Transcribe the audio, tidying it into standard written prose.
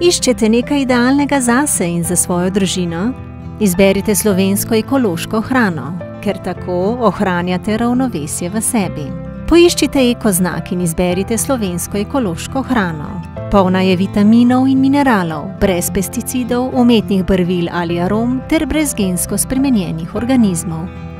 Iščete nekaj idealnega zase in za svojo družino? Izberite slovensko ekološko hrano, ker tako ohranjate ravnovesje v sebi. Poiščite ekoznak in izberite slovensko ekološko hrano. Polna je vitaminov in mineralov, brez pesticidov, umetnih barvil ali arom ter brez gensko spremenjenih organizmov.